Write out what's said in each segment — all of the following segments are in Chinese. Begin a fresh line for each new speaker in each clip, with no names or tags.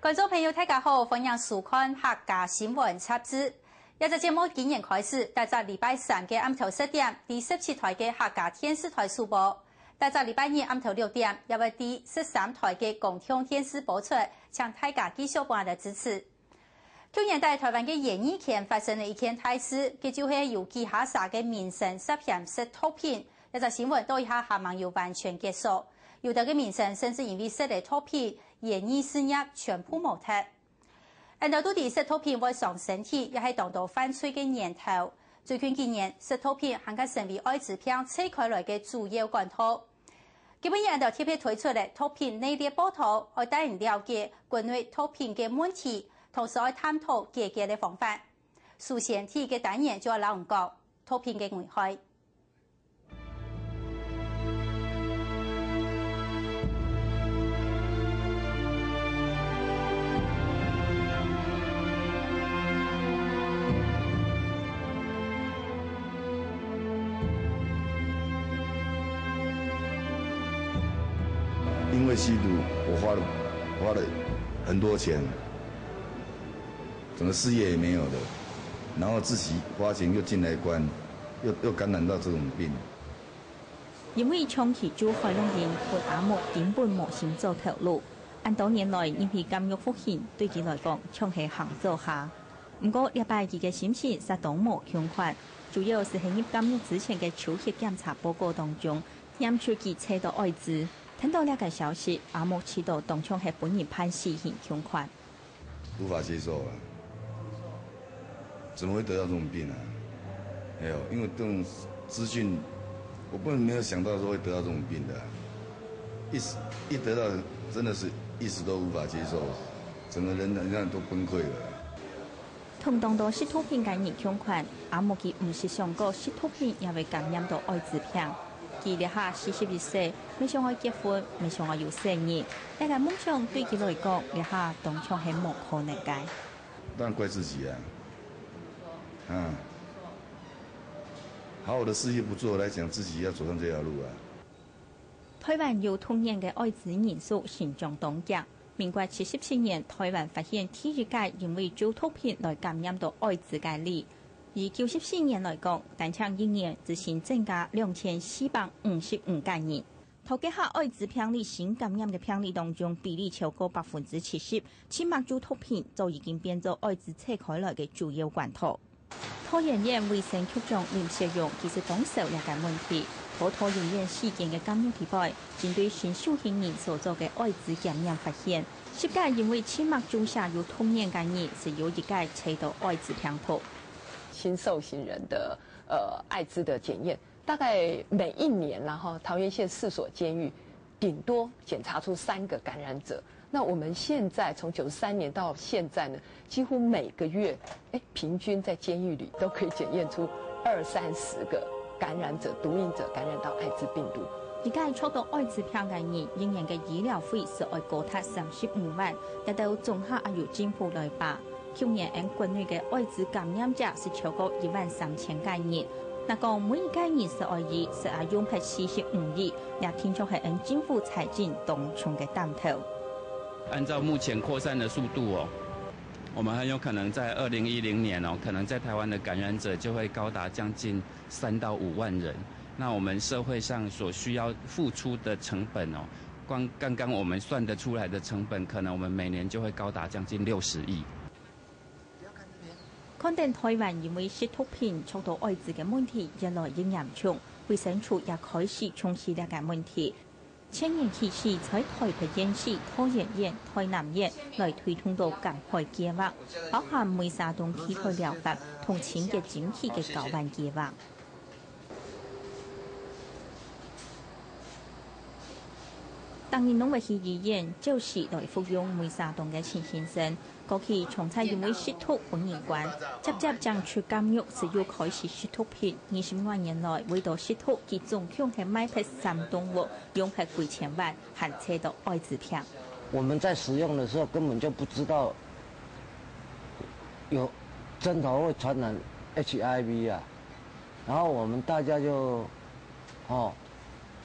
观众朋友，大家好，欢迎收看客家新闻插枝。一只节目今年开始，第一礼拜三嘅暗头10点，第17台嘅客家电视台首播；第一礼拜二暗头6點，又會第13台嘅公共電視播出，請大家繼續幫我哋支持。去年在台灣嘅演藝圈發生了一件大事，佢就係有記下啥嘅民生實驗室脫片，一隻新聞到一下下網要完全結束，有的嘅民生甚至因為實嚟脫片，演藝事業全部冇踢。按照到底食脫片會傷身體，也係當到犯罪嘅源頭。最近幾年，食脫片還可成為艾滋病拆開來嘅主要管道。基本按照特別推出嚟脫片內列報道，來帶人了解關於脫片嘅問題，同時來探討解決嘅方法。首先，第一個單元就係老人講脫片嘅危害。
因为吸毒，我花了很多钱，整个事业也没有了，然后自己花钱又进来关，又感染到这种病。
因為長期做海龍人陪阿木根本無心做頭路，按多年來因為監獄復刑對佢來講，仲係行做下。不過禮拜二嘅心情實當無強款，主要是喺入監獄之前嘅抽血檢查報告當中，驗出佢測到艾滋。聽到呢個消息，阿木知道當場係本人判死刑強款，
無法接受啊！怎麼會得到這種病啊？沒有，因為這種資訊，我根本沒有想到說會得到這種病的、啊，一得到真的是一時都無法接受，整個人都崩潰了。
同當到吸毒片感染強款，阿木佢唔是想過吸毒片也會感染到艾滋病。佢哋下41歲，未想要結婚，未想要有生兒，但係夢想對佢來講，你下當場係無可能嘅。
當然怪自己啊，好好的事業不做，來講自己要走上這條路啊。
台灣有同年嘅艾滋人數成長凍結。民國77年，台灣發現第一屆因為做毒品來感染到艾滋嘅例。以94年來講，單槍一年只新增加2455個人。頭幾下艾滋病例新感染嘅病例當中，比例超過70%，起碼做毒品就已經變做艾滋拆開來嘅主要管道。桃園縣衛生局長林世榮其實當時有兩個問題，桃園縣事件嘅監獄地位，針對新受刑人所做嘅艾滋感染發現，10個因為起碼注射有同年感染，是有一個測到艾滋病毒。
新受刑人的艾滋的檢驗，大概每一年，然後桃園縣4所監獄，頂多檢查出3個感染者。那我們現在從93年到現在呢，幾乎每個月，平均在監獄裡都可以檢驗出20-30個感染者、毒癮者感染到艾滋病毒。
而家係初到艾滋病感染，仍然嘅醫療費是要高達35萬，但到綜合也由政府來辦。去年按國內嘅艾滋感染者是超過13000個人，那講每一個人12億，是要用係45億，也聽說係按政府財政當中嘅擔頭。
按照目前擴散的速度我們很有可能在2010年可能在台灣的感染者就會高達將近3到5萬人。那我們社會上所需要付出的成本光剛剛我們算得出來的成本，可能我們每年就會高達將近60億。
看定台灣因為吸毒片觸到艾滋嘅問題越來越嚴重，衛生署也開始重視呢個問題。前年起時在台北縣市、桃園縣、台南縣來推動到減害計劃，包含梅沙東替代療法同清潔整體嘅交換計劃。當年農委會議員就是來服用梅沙東嘅陳先生，過去從菜因為吸毒本人關，接將出監獄是要開始吸毒片，20多年來為到吸毒，佢總共係買批3棟屋，用批幾千萬，還測到艾滋病。
我們在使用的時候根本就不知道有針頭會傳染 HIV 啊，然後我們大家就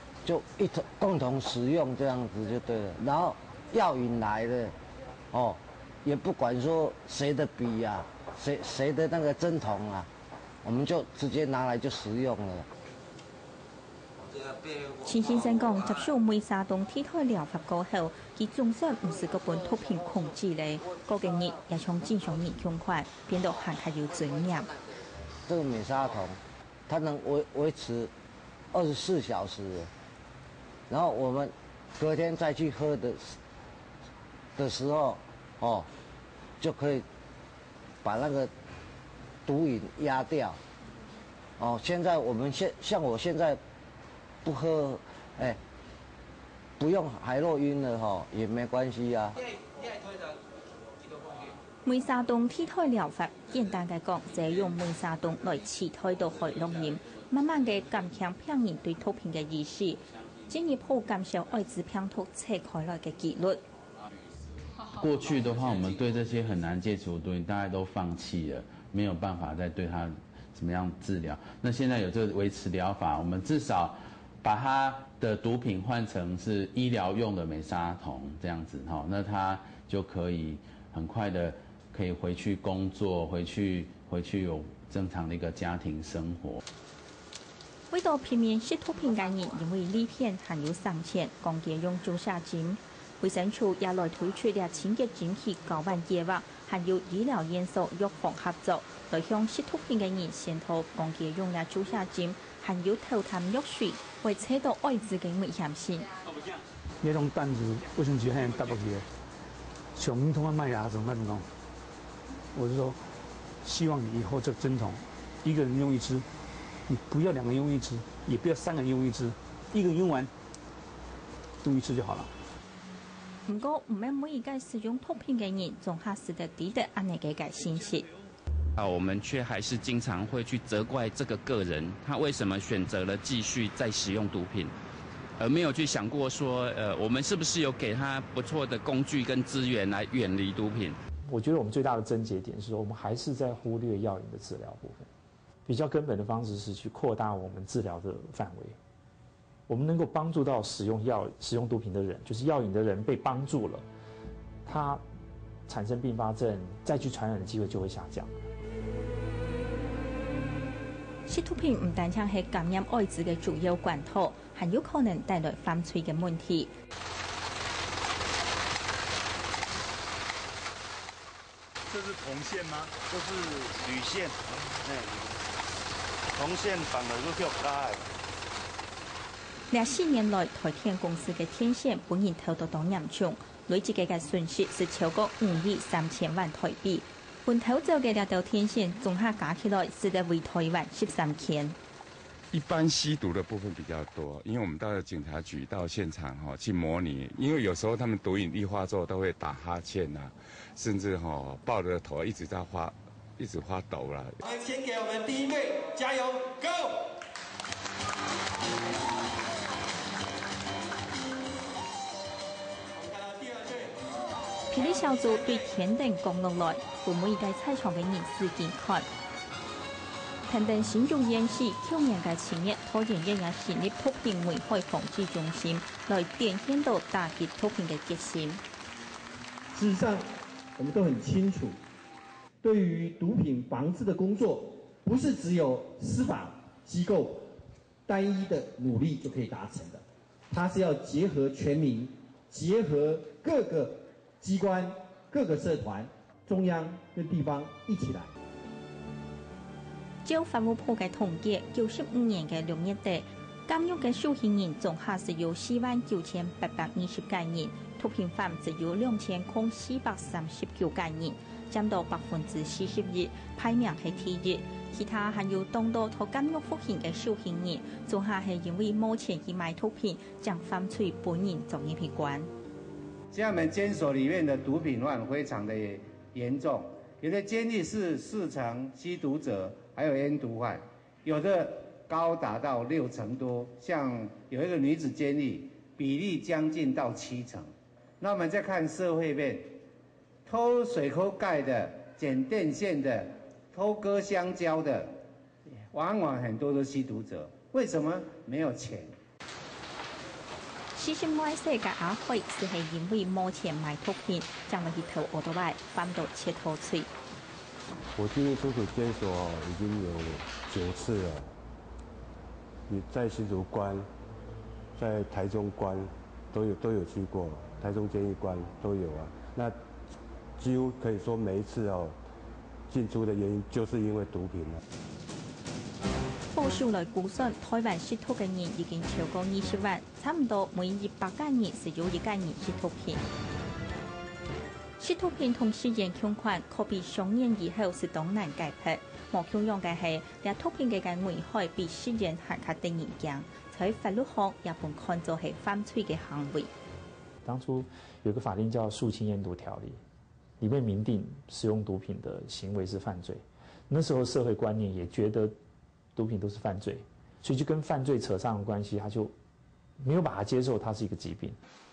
共同使用這樣子就對了，然後藥引來的也不管说谁的笔啊，谁的那个针筒啊，我们就直接拿来就使用了。
钱先生讲，接受梅沙洞体态疗法过后，佢总算唔是嗰本毒品控制咧，嗰个日也从正常人状况变到还有尊严。
这个美沙酮，它能维持24小时，然后我们隔天再去喝的时候，哦，就可以把那个毒瘾压掉。哦，现在我们像我现在不喝，不用海洛因了哈，也没关系啊。
梅沙洞体态疗法，简单嘅讲，就係用梅沙洞來刺退到海洛因，慢慢嘅減輕病人對毒品嘅意識，進一步減少艾滋病毒拆開來嘅幾率。
過去的話，我們對這些很難戒除的毒品，大家都放棄了，沒有辦法再對它怎麼樣治療。那現在有這個維持療法，我們至少把它的毒品換成是醫療用的美沙酮，這樣子哈，那它就可以很快的可以回去工作，回去有正常的一個家庭生活。
為到避免吸毒品感染，因為呢片含有生前降解用注射針，衛生署也來推出了清潔檢驗9萬計劃，含有醫療院所藥房合作，來向吸毒品嘅人先套降解用嘅注射針，含有頭痰藥水，為測到艾滋嘅危險性。
那種單子衛生局還答不起，全通賣牙怎麼辦呢？我是說，希望你以後這個針筒，一個人用一支，你不要2個人用一支，也不要3個人用一支，一個人用完，用一次就好了。
不過，唔係每一個使用毒品嘅人，總係使得抵得安尼嘅信息。
我們卻還是經常會去責怪這個個人，他為什麼選擇了繼續再使用毒品，而沒有去想過說，我們是不是有給他不錯的工具跟資源來遠離毒品？
我覺得我們最大的症結點是說，我們還是在忽略藥癮的治療部分。比較根本的方式是去擴大我們治療的範圍。我們能夠幫助到使用毒品的人，就是藥癮的人被幫助了，他產生併發症再去傳染的機會就會下降。
吸毒品唔單止係感染艾滋嘅主要管道，還有可能帶來犯罪嘅問題。
這是銅線嗎？這是鋁線，銅線綁了就跳開。
24年來，台鐵公司嘅天線本年偷渡到嚴重，累積嘅損失是超過5億3千萬台幣。本偷走嘅兩條天線，綜合加起來是得為台灣13件。
一般吸毒的部分比較多，因為我們到警察局到現場去模擬，因為有時候他們毒癮易發之後都會打哈欠啊，甚至抱着頭一直發抖啦。先給我們第一隊加油 ，Go！
霹靂小組對天燈降落來，會每一個採訪嘅人士健康。天燈新竹縣市去年嘅7月，拖延一日成立毒品危害防治中心，來展現到打擊毒品嘅決心。
事實上，我們都很清楚，對於毒品防治的工作，不是只有司法機構單一的努力就可以達成的，它是要結合全民，結合各個機關、各個社團、中央跟地方一起來。
照法務部嘅統計，95年嘅6月底，監獄嘅受刑人總下是有49820個人，毒品犯只有2439個人，佔到41%，排名係第一。其他還有當到到監獄服刑嘅受刑人，總下係因為冇錢去買毒品，將犯罪本人作業閉關。
廈門監所裡面的毒品患非常的嚴重，有的監獄是4成吸毒者，還有煙毒患，有的高達到6成多，像有一個女子監獄，比例將近到7成。那我們再看社會面，偷水溝蓋的、剪電線的、偷割香蕉的，往往很多都吸毒者，為什麼？沒有錢。
40萬世嘅阿輝是係因為冇錢買毒品，將落去投奧多拜，翻到切頭嘴。
我進入出處監所已經有9次了，你在新竹關、在台中關都有去過，台中監獄關都有啊。那幾乎可以說每一次進出的原因就是因為毒品啦。
報數來估算，台灣吸毒嘅人已經超過20萬，差唔多每100個人是有1個人吸毒品。吸毒品同吸煙相關，可比上癮以後是當難解決。冇強樣嘅係，呢毒品嘅危害比吸煙還較得人驚，在法律學也被看作係犯罪嘅行為。
當初有個法令叫《肅清煙毒條例》，裡面明定使用毒品的行為是犯罪。那時候社會觀念也覺得毒品都是犯罪，所以就跟犯罪扯上關係，他就沒有把它接受，它是一個疾病。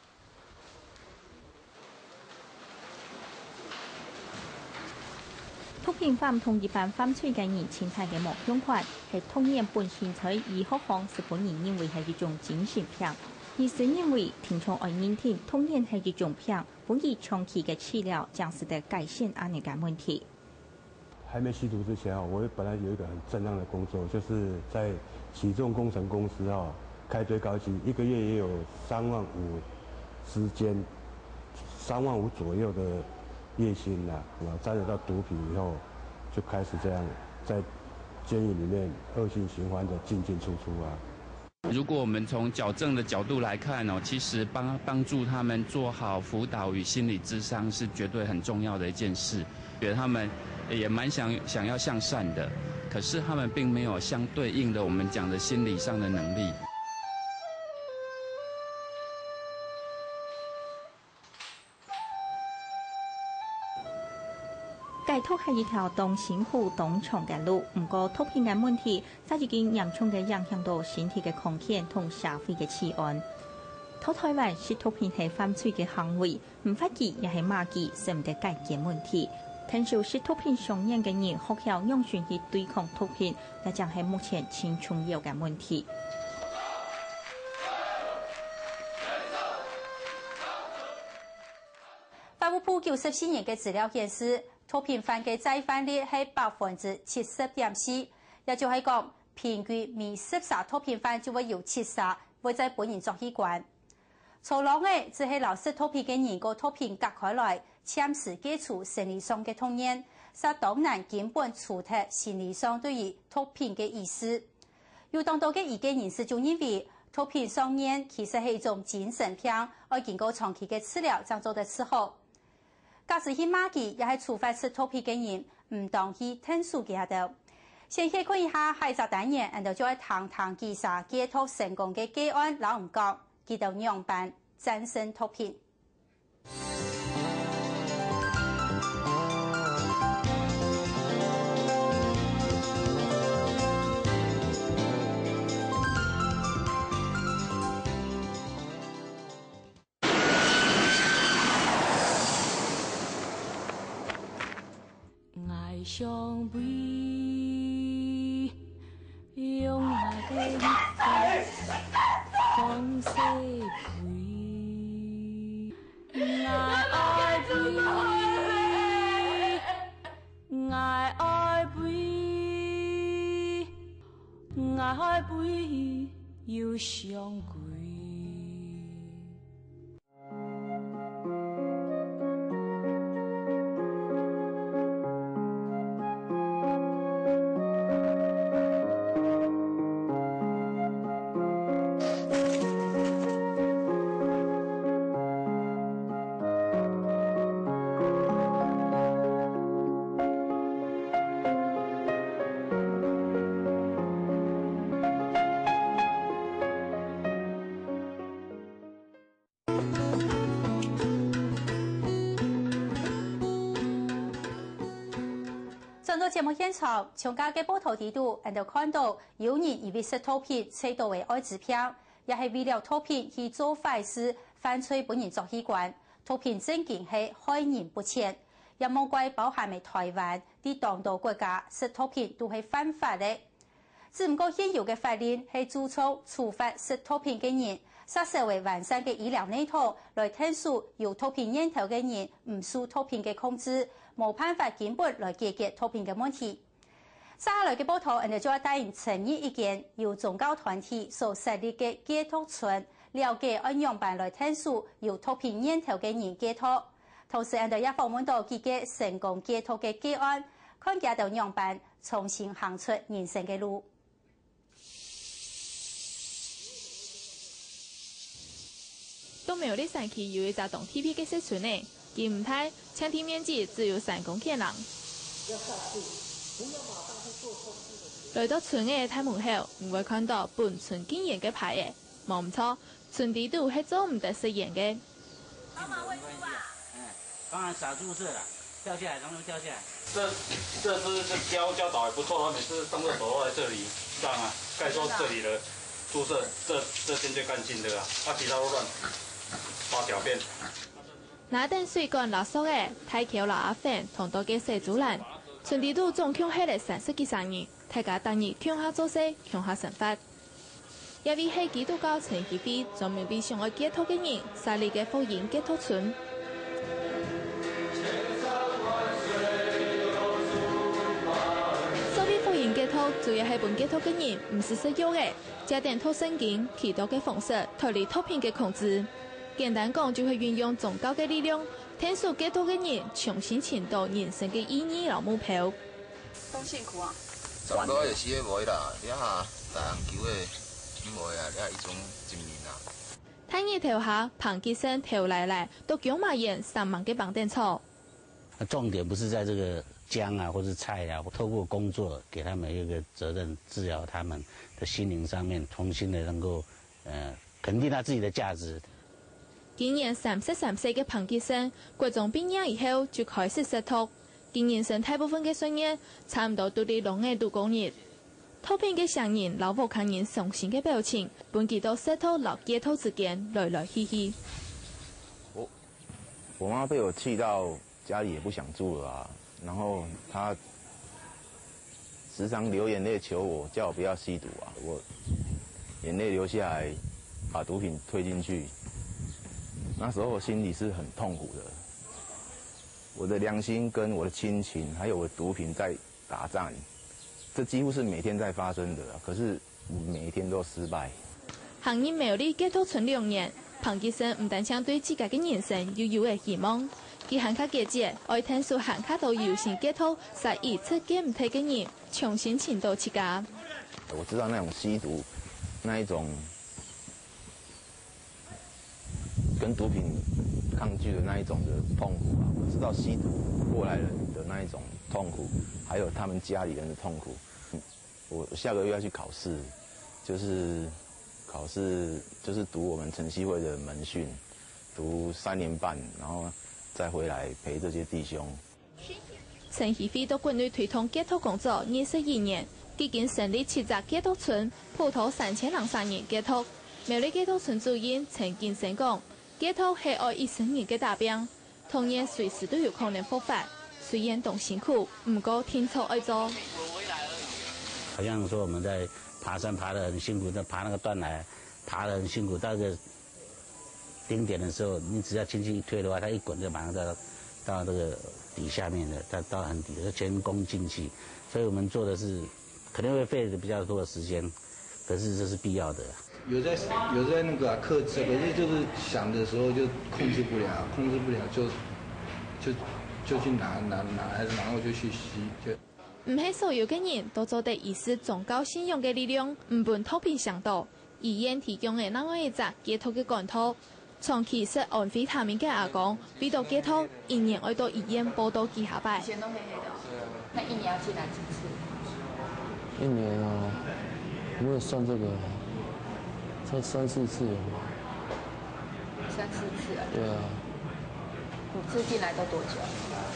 毒品法同一般犯罪嘅人侵害嘅冇相關，係通年本身在醫學上是本人認為係一種精神病，而是認為聽從愛認定通年係一種病，本以長期嘅治療將使得改善安尼嘅問題。
還沒吸毒之前我本來有一個很正當的工作，就是在起重工程公司開最高級，1個月也有3萬5之間，3萬5左右的月薪啦。沾染到毒品以後，就開始這樣在監獄裡面惡性循環的進出啊。
如果我們從矯正的角度來看其實幫助他們做好輔導與心理諮商是絕對很重要的一件事。覺得他們也蠻想要向善的，可是他們並沒有相對應的我們講的心理上的能力。
戒毒係一條當辛苦當長嘅路，唔過毒品嘅問題，就已經嚴重嘅影響到身體嘅康健同社會嘅治安。喺台灣吸毒品係犯罪嘅行為，唔法紀也係馬紀，是唔得解決問題。聽說吸毒品上癮嘅人學校用算去對抗毒品，也將係目前最重要嘅問題。
法務部94年嘅資料顯示，毒品犯嘅再犯率係70.4%，也就係講，平均每10毒品犯就會有7會在本人作起關。粗朗嘅只係留吸毒品嘅人個毒品隔開來，暫時解除生理上嘅痛癮，實當難根本除脫心理上對於毒品嘅意思。有當多嘅意見人士就認為，毒品上癮其實係一種精神病，要經過長期嘅治療才做得治好。假使去馬紀也係處罰吸毒品嘅人，唔當去聽數嘅度。先去看一下下集單元，然後就係談幾啥解毒成功嘅個案，老唔講。記到樣板戰勝毒品。
愛上美，用愛的方式陪，愛陪又相歸。
上到節目現場，從家嘅報道地圖，人就看到有人以為吸毒品吹到為愛滋病，也係為了毒品去做壞事，犯罪本人作起關。毒品正經係害人不淺，也冇怪包含喺台灣啲當道國家吸毒品都係犯法嘅。只唔過現有嘅法令係注重處罰吸毒品嘅人， 设社会完善嘅医疗内套，来听诉有毒品烟头嘅人唔受毒品嘅控制，冇办法根本来解决毒品嘅问题。接下来嘅报道，我哋就要带领陈毅一件由宗教团体所设立嘅戒毒村，了解按样办来听诉有毒品烟头嘅人戒毒。同时，我哋也访问到几个成功戒毒嘅个案，看见到样办重新行出人生嘅路。
东苗栗山区有一只动 TP 嘅社村呢，佢唔大，墙体面积只有3公顷人。来到村嘅大门口，唔会看到本村经营嘅牌嘅，冇唔错，村地都系做唔得实验嘅。
当然傻注射了，掉下来，然后掉下来。
这教导还不错，每次上厕所都在这里，这样啊，盖说这里的注射，这边最干净的啦，其他都乱发小便。
那等水管垃圾嘅，太橋老阿粉同多嘅社主人，村地都總共起嚟30幾3年，大家當日向下做事，向下成法。一位係基督教陳希飛，專門為想愛戒毒嘅人設立嘅福音戒毒村。所謂福音戒毒，主要係本戒毒嘅人唔是食藥嘅，加點讀聖經、祈禱嘅方式，脫離毒品嘅控制。簡單講，就係運用宗教嘅力量，聽說戒毒嘅人重新尋到人生嘅意義和目標。
咁辛苦啊！差不多就是迄個啦，你下大人球嘅，因為啊，你一種證明啊。
太陽頭下，彭基生頭來，都強馬人3萬嘅綁定錯。
重點不是在這個薑啊，或者菜啊，透過工作給他們一個責任，治療他們的心靈上面，重新的能夠肯定他自己的價值。
今年33歲嘅彭基生，國中畢業以後就開始食毒。今年生大部分嘅歲月，差唔多都喺農業度工業。毒品嘅上癮，老婆看人傷心嘅表情，本記到食毒和戒毒之間來來去去。
我媽被我氣到家裡也不想住了啊，然後她時常流眼淚求我，叫我不要吸毒啊。我眼淚流下來，把毒品推進去。那時候我心裡是很痛苦的，我的良心跟我的親情，還有我的毒品在打戰，這幾乎是每天在發生的，可是每一天都失敗。
行業苗栗戒毒村2年，彭基生唔單止對自己嘅人生有嘅希望，佢行卡嘅節，愛聽說行卡到有心戒毒，使一切戒唔退嘅人重新尋到自家。
我知道那種吸毒，那一種跟毒品抗拒的那一種的痛苦啊，我知道吸毒過來人的那一種痛苦，還有他們家裡人的痛苦。我下個月要去考試，就是讀我們晨曦會的門訓，讀3年半，然後再回來陪這些弟兄。
陳希飛到國內推動戒毒工作21年，已經成立7個戒毒村，普渡3000人3年戒毒。苗栗戒毒村主任陳建生講，戒毒係愛一生人嘅大病，同樣隨時都有可能復發。雖然懂辛苦，唔過天錯愛做。
好像說我們在爬山爬得很辛苦，在爬那個斷崖爬得很辛苦，到個頂點的時候，你只要輕輕一推的話，它一滾就馬上到這個底下面的，到很底，前功盡棄。所以我們做的是可能會費比較多的時間，可是這是必要的。
有在那個克制，可是就是想的時候就控制不了就去拿，然後就去吸就。
唔係所有嘅人都做得以是宗教信仰嘅力量，唔伴毒品相度。醫院提供嘅另外一隻戒毒嘅管道，長期食安非他命嘅阿公，為到戒毒，1年要到醫院報到幾下拜。以前都黑黑的，那1年要進來幾次？
1年啊，如果算這個，才3、4次有嗎
？3、4次啊？
對啊。
5次進來都多久？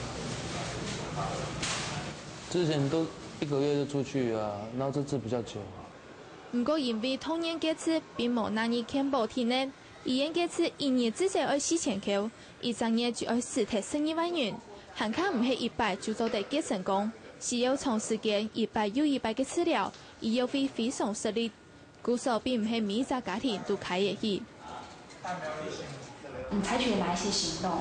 之前都1個月就出去啊，然後這次比較久。
唔過因為童年戒毒並冇難以填補體內，醫院戒毒1年至少要4000塊，1年就要死貼12萬元，限卡唔係100就做得戒成功，需要長時間100又100嘅治療，醫藥費非常實力，故所並唔係每一個家庭都開得起。
你采取了哪一些行动？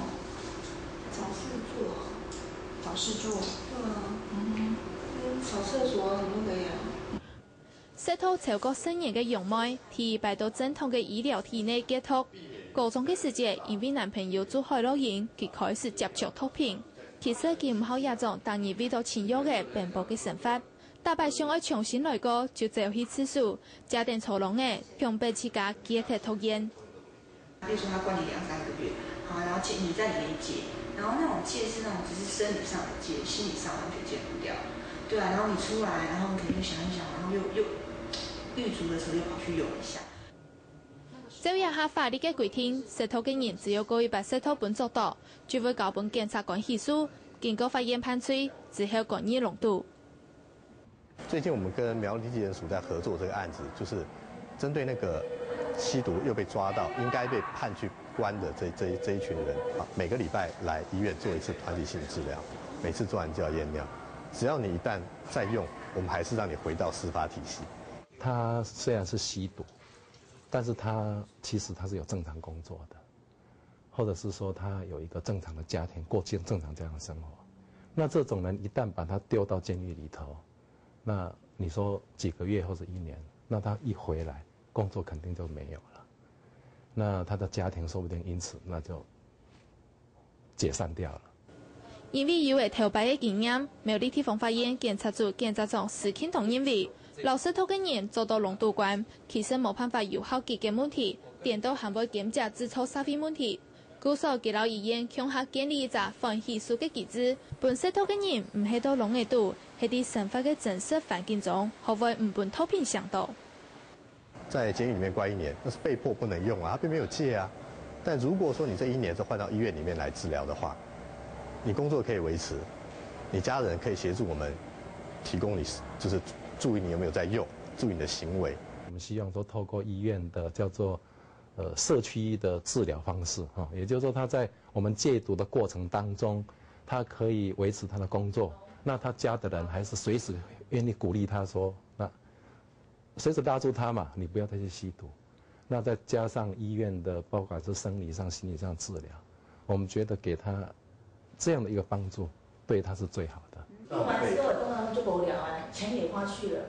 找事做。
对啊。扫厕所什么的呀。
舌頭超過10年嘅用妹，提擺到正統嘅醫療體內結束。高中嘅時節，因為男朋友做海洛因，佢開始接觸毒品。其實佢唔好一種當然遇到情慾嘅病步嘅想法。大白想要重新來過，就走去廁所，家庭操弄嘅，強迫自家戒脫抽煙。
比如說他關你2-3個月，好，然後你在裡面戒，然後那種戒是那種只是生理上的戒，心理上完全戒不掉。對啊，然後你出來，然後你肯定想一想，然後又獄卒的時候又跑去用一下。
照一下法律嘅規定，舌頭嘅人只要故意把舌頭本作到，就會交本檢察官起訴，經過法院判罪之後管以濃度。
最近我們跟苗栗地檢署在合作這個案子，就是針對那個吸毒又被抓到，應該被判去關的這一群人，每個禮拜來醫院做一次團體性治療，每次做完就要驗尿。只要你一旦再用，我們還是讓你回到司法體系。
他雖然是吸毒，但是其實他是有正常工作的，或者是說他有一個正常的家庭，過正常這樣的生活。那這種人一旦把他丟到監獄裡頭，那你說幾個月或者1年，那他一回來工作肯定就沒有了，那他的家庭說不定因此那就解散掉了。
因為有嘅投擺嘅經驗，苗栗地方法院檢察組檢察長史慶同認為，老舌頭嘅人做到濃度關，其實冇辦法有效解決問題，顛倒還會檢查製造社會問題。故所給老醫院強下建立一個反起訴嘅機制，本舌頭嘅人唔係到濃嘅度，係啲生活嘅真實環境中，可會唔本毒品上到。
在監獄裡面關1年，那是被迫不能用啊，他並沒有戒啊。但如果說你這1年是換到醫院裡面來治療的話，你工作可以維持，你家人可以協助我們提供你，就是注意你有沒有在用，注意你的行為。
我們希望說透過醫院的叫做社區的治療方式哈，也就是說他在我們戒毒的過程當中，他可以維持他的工作，那他家的人還是隨時願意鼓勵他說，那隨時拉住他嘛，你不要再去吸毒。那再加上醫院的不管是生理上、心理上治療，我們覺得給他這樣的一個幫助，對他是最好的。
用完之後當然就無聊啊，錢也花去了。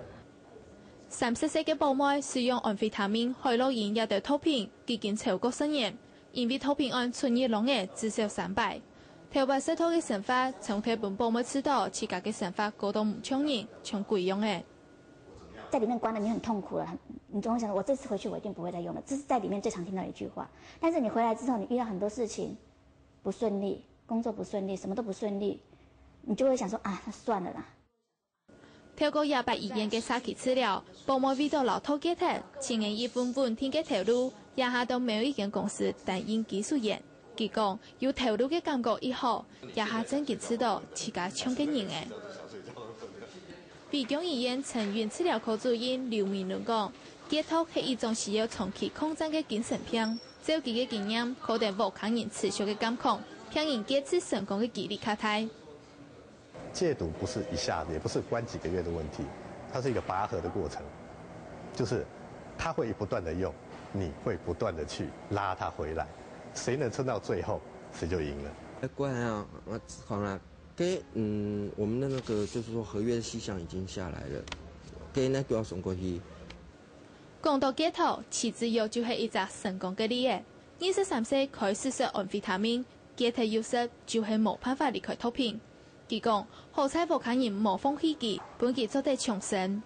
30歲嘅寶妹使用安非他命、海洛因也對毒品，已經超過10年，因為毒品案存疑濃嘅至少300。頭擺舌頭嘅想法，從佢本寶妹知道自家嘅想法過到唔像人，像鬼樣嘅。
在裡面關了，你很痛苦了，你總會想，我這次回去我一定不會再用了。這是在裡面最常聽到的一句話。但是你回來之後，你遇到很多事情不順利，工作不順利，什麼都不順利，你就會想說啊，那算了啦。
透過28醫院嘅早期治療，寶妹遇到老套解脫，前年一本本天嘅投入，也下到沒有一間公司擔任技術員。佢講有投入嘅感覺以後，也下真嘅知道自家搶嘅人嘅。北江醫院成員治療科主任劉明倫講，戒毒係一種需要長期抗戰嘅精神病。照佢嘅經驗，可能無抗人持續嘅監控，讓人戒治成功嘅幾率較大。
戒毒不是一下子，也不是關幾個月的問題，它是一個拔河的過程，就是他會不斷的用，你會不斷的去拉他回來，誰能撐到最後，誰就贏了。
乖啊，好啦。給我們的那個就是說合約的細項已經下來了，給那個要送過去。
講到戒毒，持之友就係一隻成功嘅例子。23歲開始食安非他命，戒毒有失就係冇辦法離開毒品。佢講好彩無看人冇放棄佢，本佢做得重生。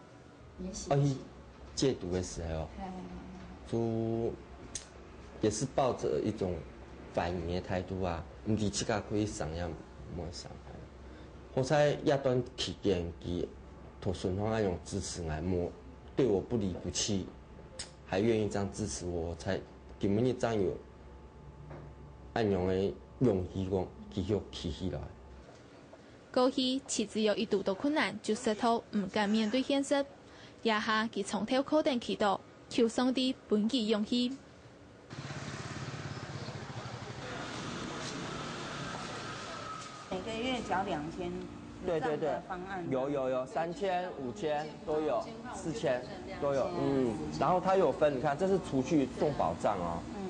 戒毒的時候，就也是抱着一種反應的態度啊，唔係自家可以上呀。冇傷害，好彩一段期間，佢同順豐那種支持我，冇對我不離不棄，還願意這樣支持我，才根本一張有按樣嘅勇氣講繼續企起來。
過去持之友一度都困難，就舌頭唔敢面對現實，也下佢從頭靠定祈禱，求上帝本佢勇氣。
每個月繳2000，
對，
方案
有3000、5000都有，4000都有，然後它有分，你看這是除去重保障哦，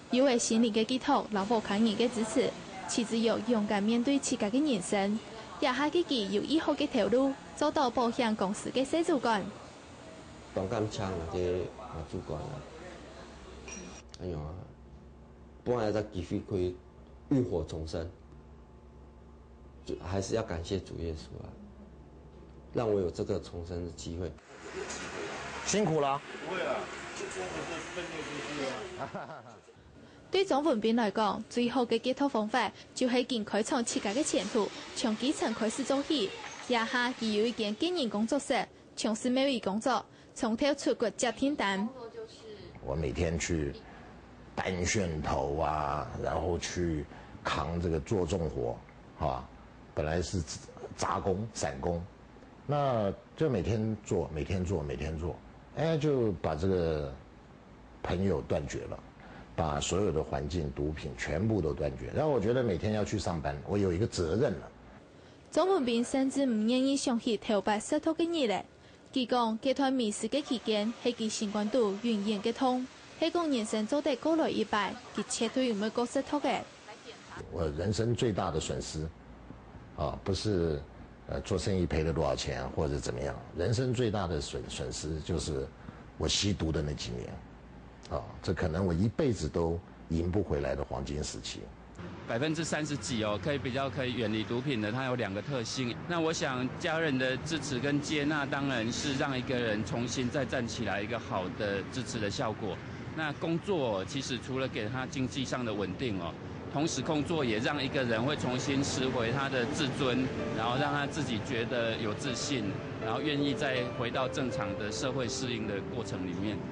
有位心理嘅寄托，老婆抗人嘅支持，持之有勇敢面對自家嘅人生，也下自己有以後嘅條路，做到保險公司嘅社主管。
當監槍嘅主管啊，哎呀，本來有機會可以浴火重生，就還是要感謝主耶穌啊，讓我有這個重生的機會。
辛苦啦！
不會啊，這真的是奮鬥出去啊！
對張文斌來講，最好嘅解脫方法就係見開創自家嘅前途，從基層開始做起。也下已有一間經營工作室，從事美容工作，從頭出國接訂單。
我每天去搬楦頭啊，然後去扛這個做重活，啊，本來是雜工散工，那就每天做，每天做，每天做，哎，就把這個朋友斷絕了。把所有的環境毒品全部都斷絕，然後我覺得每天要去上班，我有一個責任了。
張文斌甚至唔願意想起頭擺失托嘅日咧，佢講這段迷失嘅期間係佢新冠度原因嘅痛，係講人生做得過來一敗，佢絕對唔會過失托嘅。
我人生最大的損失，啊，不是做生意賠了多少錢或者怎麼樣，人生最大的損失就是我吸毒的那幾年。啊，這可能我一輩子都贏不回來的黃金時期。
30%幾哦，可以遠離毒品的，它有2個特性。那我想家人的支持跟接納，當然是讓一個人重新再站起來一個好的支持的效果。那工作其實除了給他經濟上的穩定哦，同時工作也讓一個人會重新拾回他的自尊，然後讓他自己覺得有自信，然後願意再回到正常的社會適應的過程裡面。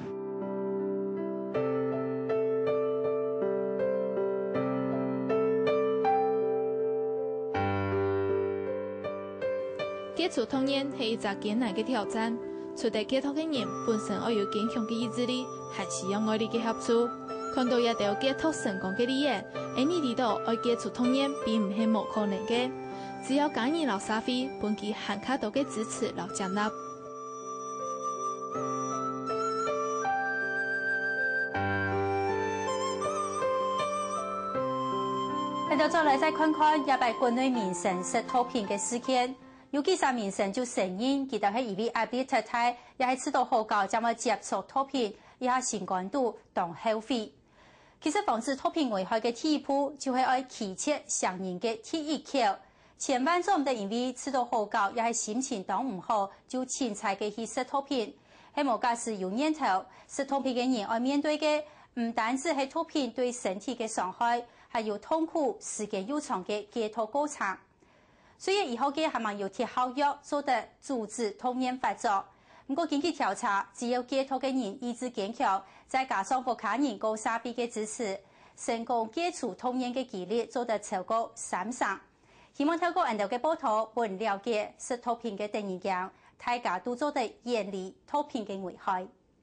解除痛癮係一個艱難嘅挑戰，除咗解脫嘅人本身要有堅強嘅意志力，還需要愛力嘅合作。看到一條解脫成功嘅例子，你知道要解除痛癮並唔係冇可能嘅，只要家人老社會本其很卡到嘅支持老接納。
嚟到再來再看看也被國內民生食毒品嘅事件。有幾十民生就承認，佢哋係因為壓力太大，也係知道好高，將要接觸毒品，以下新冠度當後悔。其實防止毒品危害嘅第一步，就係愛提切上癮嘅第一口。千萬做唔得，因為知道好高，也係心情當唔好，就輕踩嘅去食毒品。喺無假使有念頭食毒品嘅人愛面對嘅，唔單止係毒品對身體嘅傷害，還有痛苦、時間悠長嘅解脫過程。所以以後嘅係咪要貼效藥，做得阻止痛癮發作？不過根據調查，只有解脫嘅人意志堅強，再加上屋企人高社會嘅支持，成功解除痛癮嘅幾率做得超過30%。希望透過人哋嘅報道，本了解食毒品嘅第二樣，大家都做得遠離毒品嘅危害。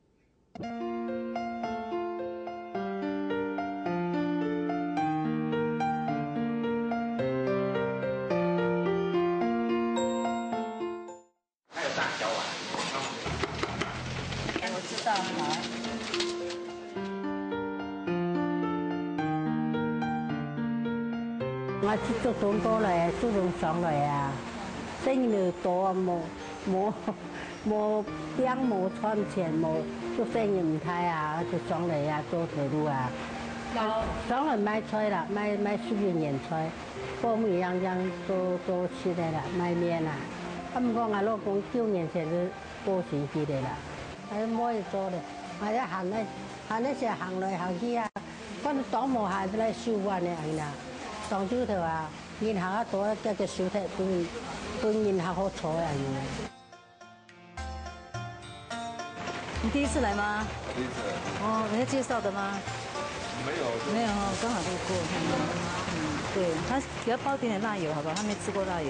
我接觸咁多嚟，注重上嚟啊，生意多冇餅冇賺錢冇，做生意唔太啊，就上嚟啊做條路啊，上嚟賣菜啦，賣隨便人菜，貨物樣樣都起來啦，賣麵啦，唔過我老公9年前就過身去嚟啦，係冇嘢做咧，我一行咧成行來行去啊，嗰啲當冇下嚟收運嘅係啦。當朝頭啊，然後一多一個小鐵半然後好彩啊！
你第一次來嗎？
第一次。
哦，人家介紹的嗎？沒有，剛好路過。對，他給他包點辣油，好不好？他沒吃過辣油。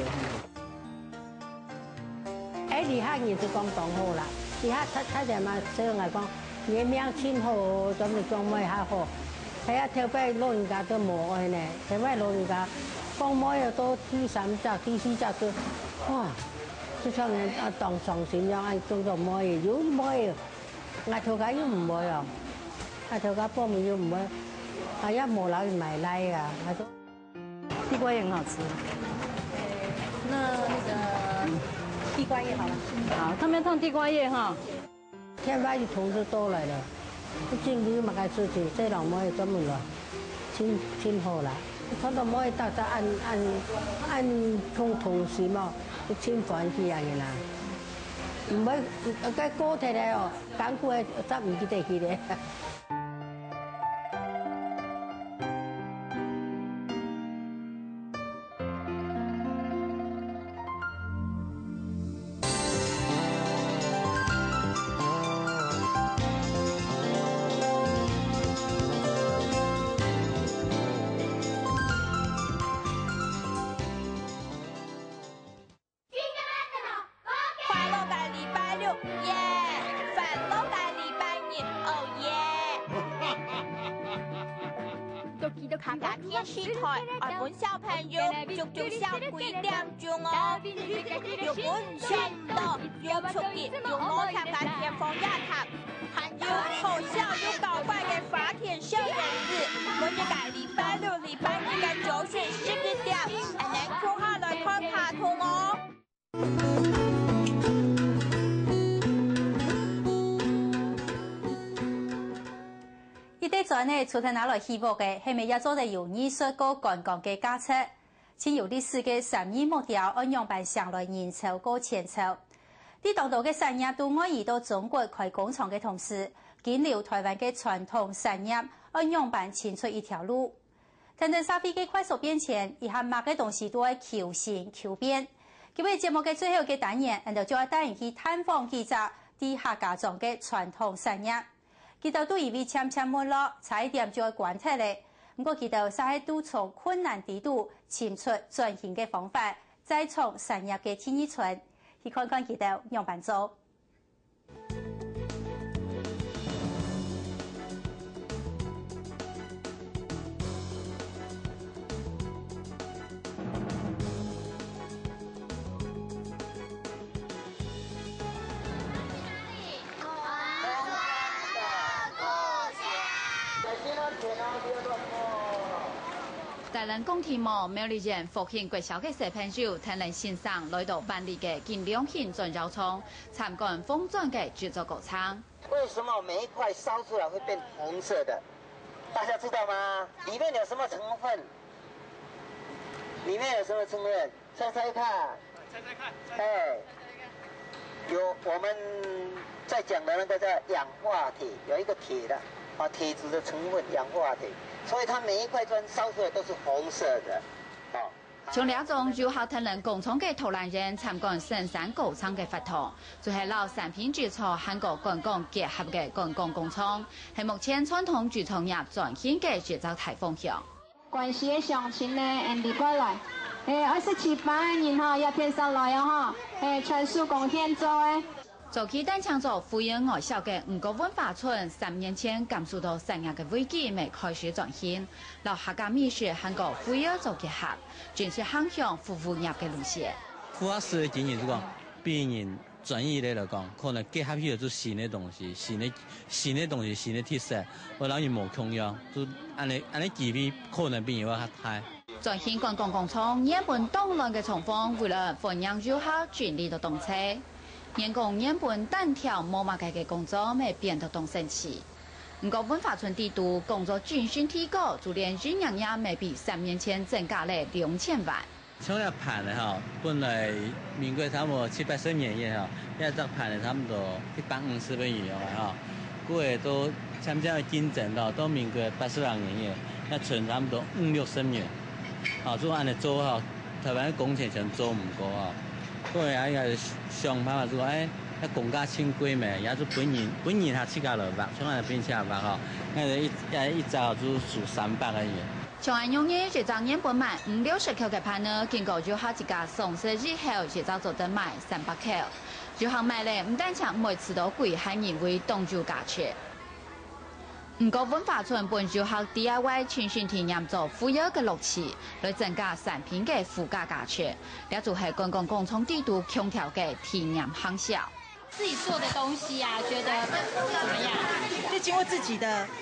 你下人就講當好啦，你下他就嘛，所以我講，你命錢好，咁你講咩下好？係啊，條街老人家都冇愛呢，條街老人家講乜嘢都第3隻、第4隻都，哇！就像人當上線樣，按做乜嘢有乜嘢，我條街又唔會啊，我條街幫面又唔會， 哎呀，没老买来啊，他说
地瓜叶很好吃。那个地瓜叶好了。好，他们要烫地瓜叶哈。
天白就同事都来了，政府嘛该出去，这人冇专门了，真好啦。他都冇大家按同事嘛，真欢喜啊个啦。唔係，個個體咧哦，艱苦嘅執唔記得去咧。
客家电视台爱本小朋友足足小几點鐘哦，要本上到要出擊，要摸參加前鋒一塔，還要好笑又搞怪嘅發田小人子，每日嘅禮拜六、禮拜日嘅9時12點，還能坐下來看卡通哦。
一啲在呢，除咗拿來希望嘅，係咪也做得有藝術個觀光嘅價值？前有歷史嘅3年目標，按樣辦上來人潮個前籌。啲當道嘅產業都可以到中國開工廠嘅同時，建立台灣嘅傳統產業，按樣辦前出一條路。但係社會嘅快速變遷，以下乜嘅東西都係求新求變。今日節目嘅最後嘅單元，就要帶人去探訪幾隻啲客家莊嘅傳統產業。佢哋都以為簽滿咯，差一點就要關停咧。不過佢哋係都從困難地度尋出轉型嘅方法，再從產業嘅天意村去看看佢哋樣辦做。
大人讲题目，苗栗县复兴国小嘅小朋友聽人欣賞來到辦理嘅金良興轉繞倉，參觀風轉嘅製作過程。
為什麼每一塊燒出來會變紅色的？大家知道嗎？裡面有什麼成分？裡面有什麼成分？猜猜看。猜猜看。哎，有我們在講的那個叫氧化鐵，有一個鐵的啊，鐵質的成分氧化鐵。所以它每一塊磚燒出來都是紅色的，哦。
從兩種遊客聽人工廠嘅投籃人參觀生產工廠嘅法堂，就係老產品製造韓國觀光結合嘅觀光工廠，係目前傳統製造業轉型嘅製造大方向。
關係嘅鄉親咧，Andy 過來，27班然後一天上來啊哈，全數貢獻做誒。
早期單槍做富有外銷嘅五個文化村，3年前感受到產業嘅危機未開始轉型，老客家美術韓國富有做結合，轉是向向服務業嘅路線。
副學士嘅經驗就講，別人專業嚟嚟講，可能結合起嚟做新嘅東西，新嘅東西，新嘅特色，我諗冇共樣，就按你機會可能變有較大。
轉型觀光工廠，日本動亂嘅重逢，為了歡迎遊客轉嚟到動車。員工日本單條冇乜嘅工作，未變得動神奇。不過文化村地圖工作均線提高，就連人員也未比3年前增加了2000萬。
從一盤咧嚇，本來民國差唔多780年嘅嚇，一隻盤咧差唔多150萬元嘅嚇，嗰個都參加競爭到民國82年嘅，一存差唔多50-60元。啊，做按嚟做嚇，台灣工程上做唔過啊。嗰個也想辦法做，一公家清規咩，也做本年下700多萬，從來變700嗬，一早就數300個元。
從安用嘢製造日本賣5-60口嘅盤呢，經過遊客一家送設之後，製造做得賣300口。遊客買咧唔單止每次都貴，還因為當做價錢。不過文化村本遊客 DIY 全新體驗做富有嘅樂趣，來增加產品嘅附加價值。呢就係觀光工廠地圖強調嘅體驗行銷。
自己做的東西啊，覺得怎麼樣？
就經過自己的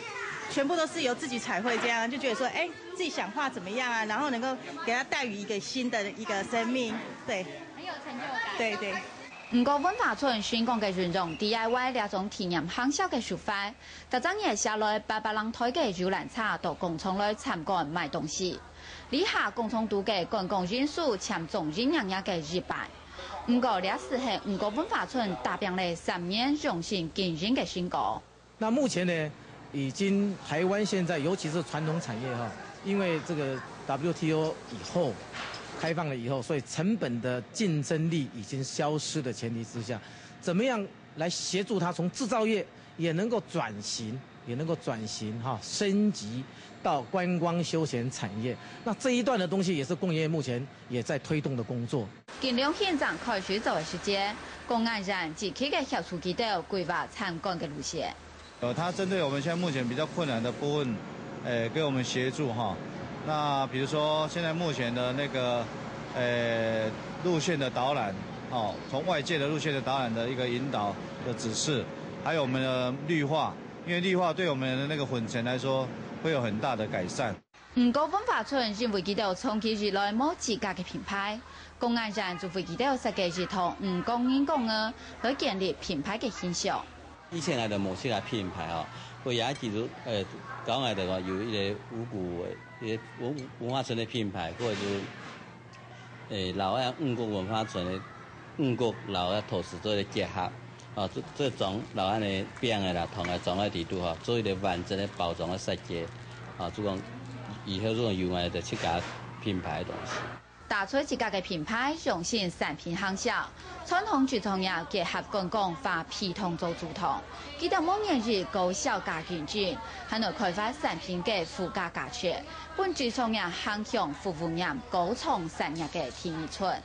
全部都是由自己彩绘，这样就觉得说，哎，自己想画怎么样啊？然后能够给他带予一个新的一个生命，对，
很有成就感。
对对。
不过文化村宣讲嘅运动 DIY 两种体验享受嘅手法，特整夜下来800人推嘅遊覽車到工廠來參觀買東西。呢下工廠度嘅觀光人數佔總人數嘅200。不過呢是係五個文化村打拼了3年用心經營嘅成果。
那目前呢，已經台灣現在尤其是傳統產業哈，因為這個 WTO 以後。開放了以後，所以成本的競爭力已經消失的前提之下，怎麼樣來協助它從製造業也能夠轉型，哈，升級到觀光休閒產業。那這一段的東西也是工業目前也在推動的工作。
金龍縣長開始做嘅時間，公安人自己嘅協助機構規劃參觀嘅路線。
他針對我們現在目前比較困難的部分，給我們協助哈。那比如說，現在目前的那個，路線的導覽，哦，從外界的路線的導覽的一個引導的指示，還有我們的綠化，因為綠化對我們的那個粉塵來說，會有很大的改善。
不過文化村認為佢哋長期以來冇自家嘅品牌，公安站就為佢哋設計一套公益公園來建立品牌嘅形象。
以前來的某些品牌哦，會也記住港外的有一個五股嘅文化村的品牌，或者就是老安五國文化村的五國老嘅陶瓷做的結合，啊，這種老安的變嘅啦，同埋裝嘅地圖哈，做一個完整的包裝嘅設計，啊，這種以後這種有賣的自家品牌的東西。
打出自家嘅品牌，用心產品行銷，傳統傳統業結合觀光化皮通做主統，記得每年日高效加經濟，還能開發產品嘅附加價值，本傳統業向向服務業高創產業嘅天意村。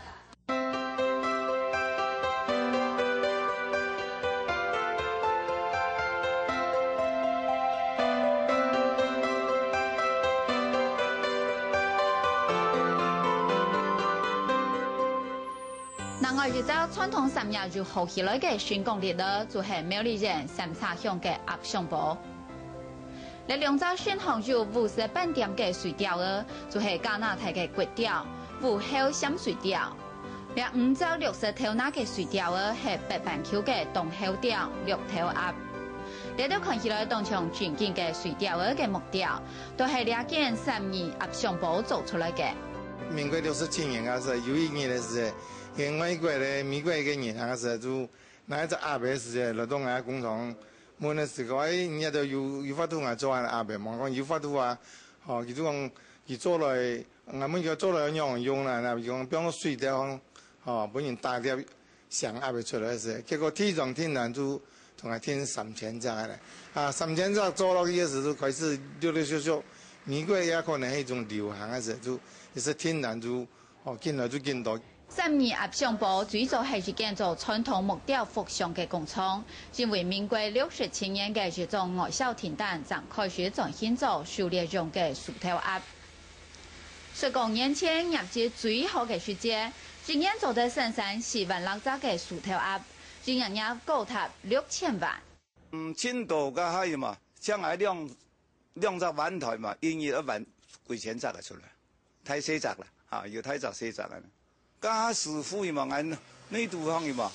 就走傳統產業就學起來嘅宣講力了，就係苗栗人三叉鄉嘅鴨上堡。你兩隻宣行有58點嘅水調兒，就係加拿大嘅骨調，武後閃水調。另5隻60頭那嘅水調兒係北半球嘅東後調綠頭鴨。你都看起來當場全景嘅水調兒嘅木調，都係兩件32鴨上堡做出來嘅。
民國67年嗰時，有一年嘅時。因外國的美國嘅人啊，是就那一隻阿伯是勞動啊工廠，問的時候，人家都有法度啊做啊阿伯，問講有法度啊，哦，佢就講佢做來，我們叫做來用啦，那用比方水調，哦，本人打掉上阿伯出來時，結果體重天難就同埋天3000隻咧，啊3000隻做落去嘅時就開始陸陸續續，美國也可能係一種流行嘅時，就也是天難就哦見來就見到。
32鴨上堡最早係一間做傳統木雕服裝嘅工廠，因為民國67年嘅這種外銷停單，就開始轉型做狩獵用嘅樹頭鴨。19年前業績最好嘅時節，今年做得生產4萬6隻嘅樹頭鴨，今年也高達6000萬。
青島嘅海嘛，將來兩隻灣台嘛，應該1萬幾千隻嘅出來，太細隻啦，啊，要太細隻啦。加師傅嘛，按呢度方嘛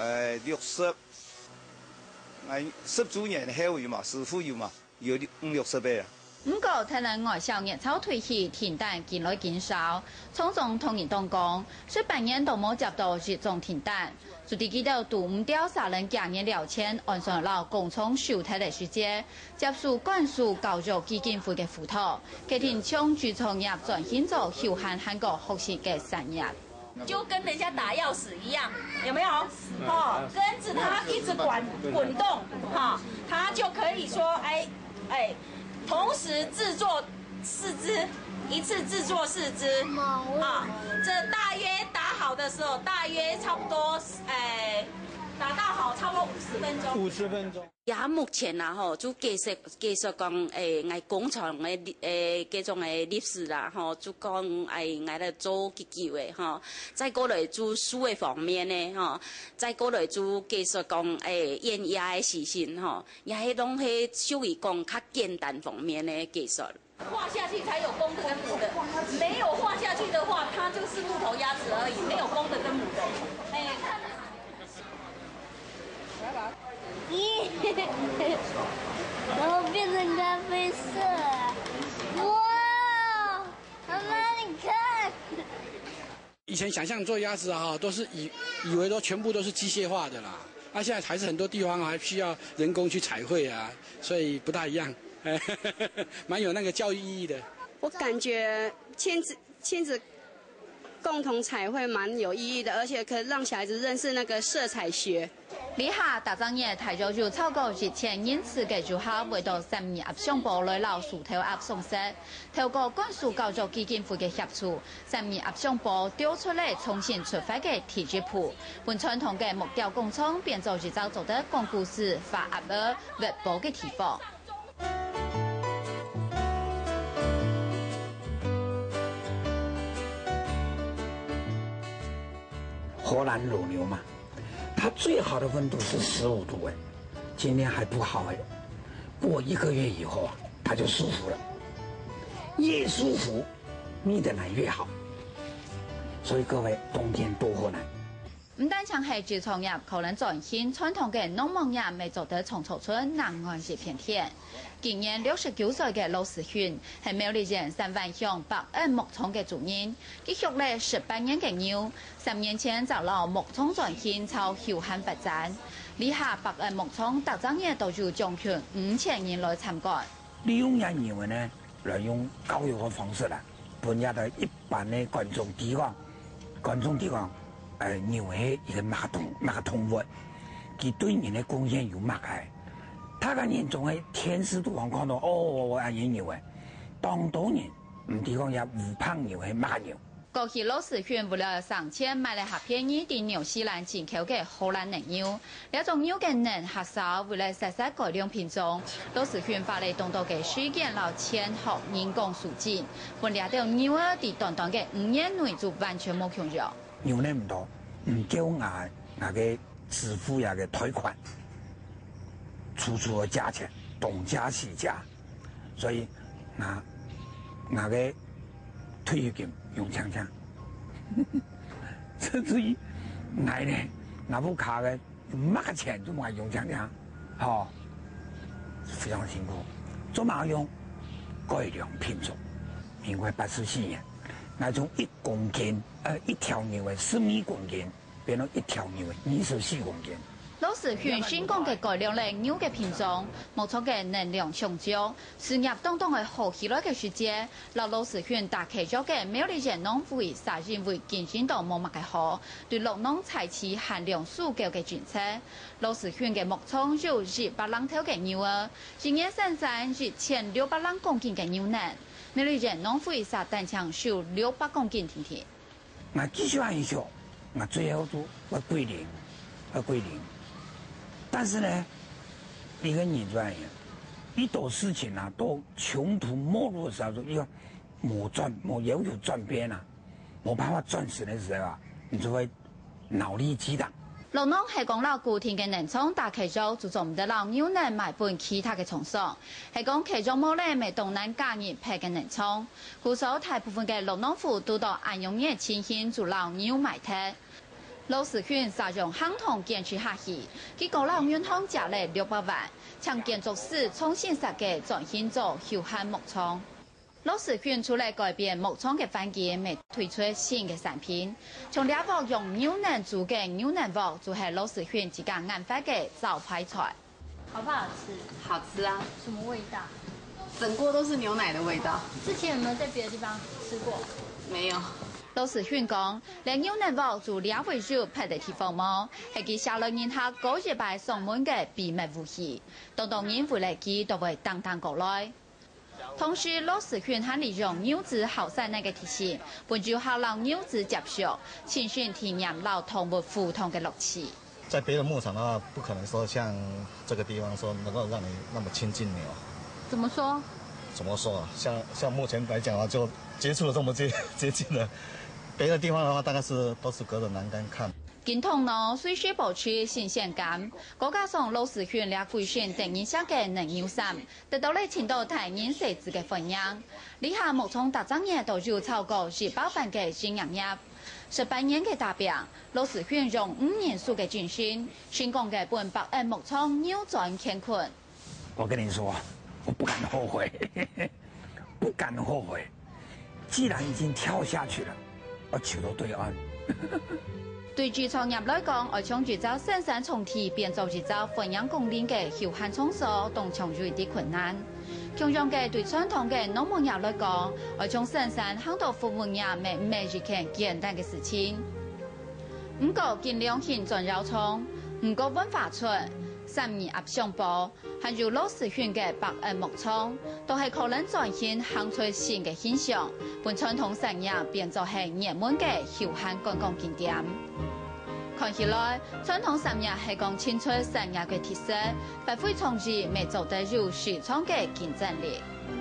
，60，按10周年後嘛，師傅嘛，有50倍啊。
不過，睇嚟外銷熱潮退去，訂單見來減少。廠總同仁當講，說半年都冇接到這種訂單，就地記到都唔調查人今年6000，按上老工廠收台嘅時間，接受灌輸教育基金會嘅輔導，決定將製造業轉型做休閒韓國學習嘅產業。
就跟人家打鑰匙一樣，有沒有？哦，跟着它一直滾動，哈，它就可以說，同時製作4隻，一次製作4隻，啊，這大約打好的時候，大約差不多打到好，差不多50分钟。
50分钟。
也目前啦吼，就继续讲爱工厂的各种的历史啦吼，就讲爱来做研究的吼，再过来做书的方面呢吼，再过来就继续讲演艺的事情吼，也迄拢是属于讲较简单方面的技术。
画下去才有公的跟母的，没有画下去的话，它就是木头鸭子而已，没有公的跟母的。看。
然后变成咖啡色，哇！妈妈你看。
以前想象做鸭子哈，都是以为都全部都是机械化的啦，现在还是很多地方还需要人工去彩绘啊，所以不大一样。蛮有那个教育意义的。
我感觉亲子共同彩绘蛮有意义的，而且可以让小孩子认识那个色彩学。
李下大专业提早就超過1000人次嘅住客回到3年壓上部內留樹頭壓送式，透過軍事教育基金會嘅協助，3年壓上部調出嚟重新出發嘅提質譜，本傳統嘅木雕工廠變做製造做得講故事、發壓兒、活寶嘅地方。
荷兰乳牛嘛，它最好的温度是15度哎，今天还不好哎，过1个月以后啊，它就舒服了，越舒服，蜜的奶越好。所以各位冬天多喝奶。
唔單淨係自創業，可能在現傳統嘅農牧業未做得從草村南岸這片天。今年69歲嘅羅時軒係苗栗縣三灣鄉北岸牧場嘅主人，佢學了18年嘅牛，3年前就落牧場轉型朝休閒發展。呢下北岸牧場大專業都有將近5000人來參觀。
利用人牛呢，來用教育嘅方式啦，本日的一般嘅觀眾地方。牛係一個乜個動物，佢對人的貢獻有乜嘅？他嘅人仲係天使都講到哦，阿爺牛嘅，當多年唔地講有烏胖牛係乜牛？
過去羅時軒為了省錢買了合便宜啲紐西蘭進口嘅荷蘭嫩牛，呢種牛嘅嫩核少，為了實施改良品種，羅時軒花了當多嘅時間撈錢學人工輸進，本嚟條牛兒喺短短嘅5年內就完全冇窮咗。
牛呢唔多，唔叫我嘅支付也嘅退款，處處嘅價錢，東加西加，所以我嘅退休金用槍槍，甚至於我呢，我部卡嘅乜嘅錢都冇用槍槍，哦，非常辛苦，做乜用改良品種？民國84年。那從1公斤，1條牛嘅12公斤，變到1條牛嘅24公斤。
羅時軒新講嘅改良了牛嘅品種，牧場嘅能量上漲，事業當中嘅好起來嘅時節，讓羅時軒打開咗嘅苗栗縣農會沙認為進行到冇乜嘅好，對農農採取限量數夠嘅政策。羅時軒嘅牧場有200兩頭嘅牛兒，今年生產1600兩公斤嘅牛奶。苗栗縣農會沙單槍收600公斤甜甜。
我繼續按照，我最後都我歸零，但是呢，一個人轉型，一到事情啊，到窮途末路的時候，要冇有轉變啊，冇辦法轉型的時候啊，你就會腦力激盪。
農農係講到固定嘅農場打開咗，就做唔得到牛奶買本其他嘅廠商，係講其中冇咧未東南加熱配嘅農場，故所大部分嘅農農戶都到按用嘅情形做老牛買踢。羅時軒沙用夯筒堅持下去，結果老牛湯價咧600萬，將建築師重新設計轉型做休閒牧場。羅時軒除了改變牧場嘅環境，未推出新嘅產品。從兩鑊用牛奶做嘅牛奶鑊，就係羅時軒自家研發嘅招牌菜。
好不好吃？
好吃啊！
什麼味道？
整鍋都是牛奶的味道。
之前有沒有在別的地方吃過？
沒有。
羅時軒講，連牛奶鑊做兩位數配得起服務，係佢下來年下高一排上門嘅秘密武器，當然回來佢都會當過來。同時，羅時軒還利用牛子後生那個提醒，本就好讓牛子接受，親身體驗老動物互動嘅樂趣。
在别的牧场的话，不可能说像这个地方说能够让你那么亲近牛。
怎么说？
怎么说啊？像目前来讲的话，就接触的这么接近的，别的地方的话，大概都是隔着栏杆看。
金通路随时保持新鲜感，再加上老师训练规训等影响嘅能优势，得到了青岛台人设置嘅分享。以下牧场大专业都有超過200份嘅新營業。18年嘅大病，老師訓用5年數嘅軍訓，成功嘅半百人牧場扭轉乾坤。
我跟你說，我不敢後悔，不敢後悔。既然已經跳下去了，我求到對岸。
對住創業來講，我從製造生產從體變做製造分養供應嘅有限場所，都常有啲困難。同樣嘅對傳統嘅農牧業來講，我從生產行到服務業唔係一件簡單嘅事情。唔過建良興轉繞倉，唔過文化村、三年鴨上坡，還有老師訓嘅百恩牧場，都係可能轉型行出新嘅現象，本傳統產業變做係熱門嘅休閒觀光景點。看起來，傳統產業係講清楚產業嘅特色，發揮創意，未做得入市場嘅競爭力。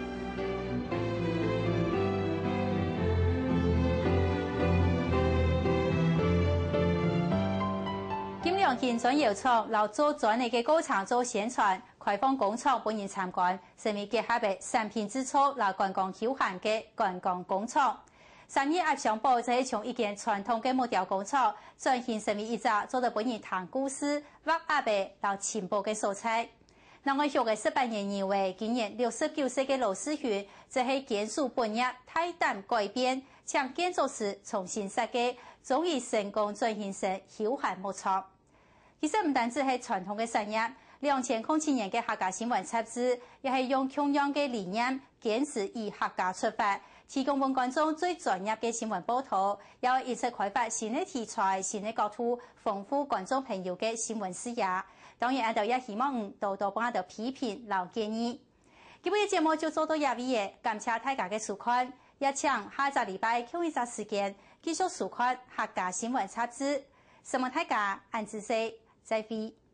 金良興轉窯廠留做專利嘅工廠做宣傳，開放工廠本人參觀，成為結合嘅產品製造來觀光休閒嘅觀光工廠。3年鴨上坡就係從一間傳統嘅木雕工廠轉型成為一隻做得本人談故事、畫鴨嘅來情報嘅素材。另外，學嘅18年年為今年69歲嘅羅思煦，就係堅守本業，大膽改變，將建築師重新設計，終於成功轉型成休閒牧場。其實唔單止係傳統嘅產業，2007年嘅客家新聞雜誌，也係用同樣嘅理念，堅持以客家出發。提供本觀眾最專業嘅新聞報道，又一直開發新嘅題材、新嘅角度，豐富觀眾朋友嘅新聞視野。當然，我也希望多多幫我哋批評、留建議。今日節目就做到呢邊，感謝大家嘅收看，也請下個禮拜同一時間繼續收看客家新聞雜誌。希望大家按時再會。